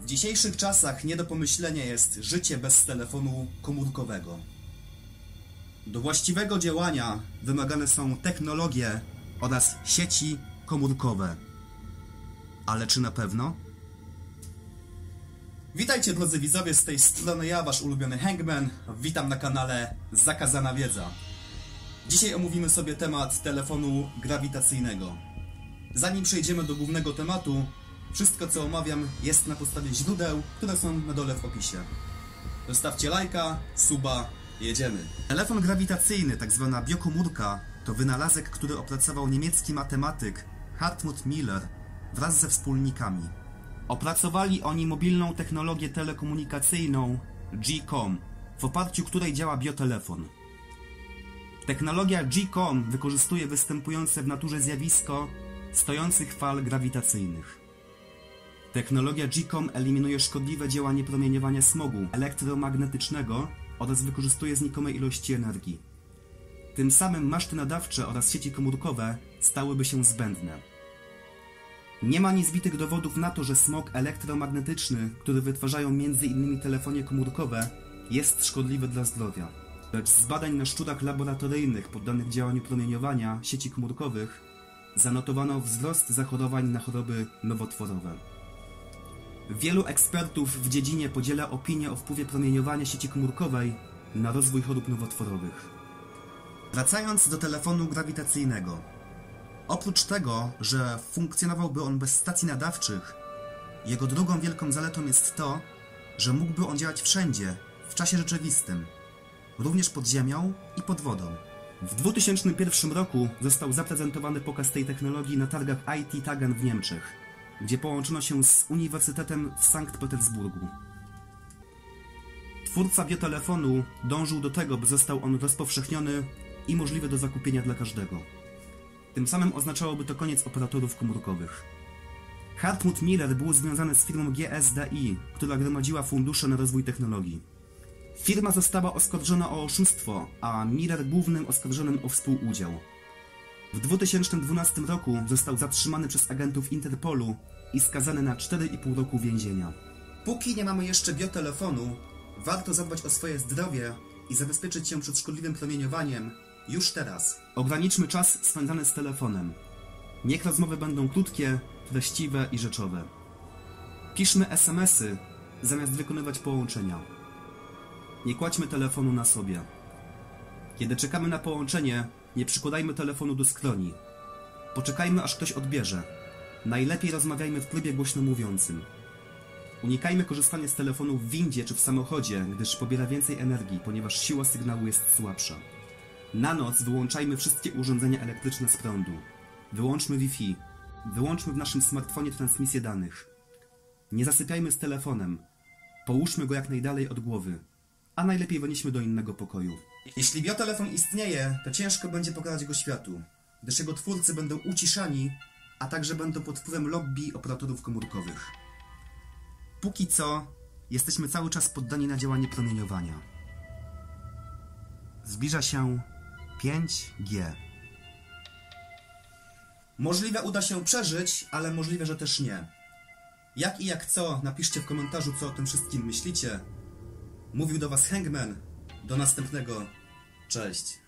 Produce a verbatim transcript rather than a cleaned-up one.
W dzisiejszych czasach nie do pomyślenia jest życie bez telefonu komórkowego. Do właściwego działania wymagane są technologie oraz sieci komórkowe. Ale czy na pewno? Witajcie drodzy widzowie, z tej strony ja, wasz ulubiony Hangman. Witam na kanale Zakazana Wiedza. Dzisiaj omówimy sobie temat telefonu grawitacyjnego. Zanim przejdziemy do głównego tematu, wszystko co omawiam jest na podstawie źródeł, które są na dole w opisie. Zostawcie lajka, suba, jedziemy. Telefon grawitacyjny, tak zwana biokomórka, to wynalazek, który opracował niemiecki matematyk Hartmut Miller wraz ze wspólnikami. Opracowali oni mobilną technologię telekomunikacyjną G-COM, w oparciu której działa biotelefon. Technologia G-COM wykorzystuje występujące w naturze zjawisko stojących fal grawitacyjnych. Technologia G-COM eliminuje szkodliwe działanie promieniowania smogu elektromagnetycznego oraz wykorzystuje znikome ilości energii. Tym samym maszty nadawcze oraz sieci komórkowe stałyby się zbędne. Nie ma niezbitych dowodów na to, że smog elektromagnetyczny, który wytwarzają między innymi telefony komórkowe, jest szkodliwy dla zdrowia. Lecz z badań na szczurach laboratoryjnych poddanych działaniu promieniowania sieci komórkowych zanotowano wzrost zachorowań na choroby nowotworowe. Wielu ekspertów w dziedzinie podziela opinię o wpływie promieniowania sieci komórkowej na rozwój chorób nowotworowych. Wracając do telefonu grawitacyjnego. Oprócz tego, że funkcjonowałby on bez stacji nadawczych, jego drugą wielką zaletą jest to, że mógłby on działać wszędzie, w czasie rzeczywistym, również pod ziemią i pod wodą. W dwa tysiące pierwszym roku został zaprezentowany pokaz tej technologii na targach I T Tagen w Niemczech, gdzie połączono się z Uniwersytetem w Sankt Petersburgu. Twórca biotelefonu dążył do tego, by został on rozpowszechniony i możliwy do zakupienia dla każdego. Tym samym oznaczałoby to koniec operatorów komórkowych. Hartmut Miller był związany z firmą G S D I, która gromadziła fundusze na rozwój technologii. Firma została oskarżona o oszustwo, a Miller głównym oskarżonym o współudział. W dwa tysiące dwunastym roku został zatrzymany przez agentów Interpolu i skazany na cztery i pół roku więzienia. Póki nie mamy jeszcze biotelefonu, warto zadbać o swoje zdrowie i zabezpieczyć się przed szkodliwym promieniowaniem już teraz. Ograniczmy czas spędzany z telefonem. Niech rozmowy będą krótkie, treściwe i rzeczowe. Piszmy es em esy zamiast wykonywać połączenia. Nie kładźmy telefonu na sobie. Kiedy czekamy na połączenie, nie przykładajmy telefonu do skroni. Poczekajmy, aż ktoś odbierze. Najlepiej rozmawiajmy w trybie głośno mówiącym. Unikajmy korzystania z telefonu w windzie czy w samochodzie, gdyż pobiera więcej energii, ponieważ siła sygnału jest słabsza. Na noc wyłączajmy wszystkie urządzenia elektryczne z prądu. Wyłączmy Wi-Fi. Wyłączmy w naszym smartfonie transmisję danych. Nie zasypiajmy z telefonem. Połóżmy go jak najdalej od głowy. A najlepiej wynieśmy do innego pokoju. Jeśli biotelefon istnieje, to ciężko będzie pokazać go światu, gdyż jego twórcy będą uciszani, a także będą pod wpływem lobby operatorów komórkowych. Póki co, jesteśmy cały czas poddani na działanie promieniowania. Zbliża się pięć G. Możliwe uda się przeżyć, ale możliwe, że też nie. Jak i jak co, napiszcie w komentarzu, co o tym wszystkim myślicie. Mówił do was Hangman. Do następnego. Cześć.